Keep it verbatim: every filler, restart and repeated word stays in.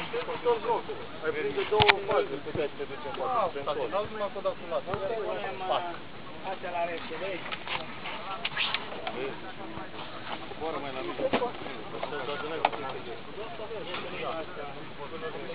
Ai prinde două faze, puteai să te duci în față. Stai, dau numai că o dau cu latul. Astea la reste, vezi? Coboară mai la mijloc. Să-ți adunai puțin.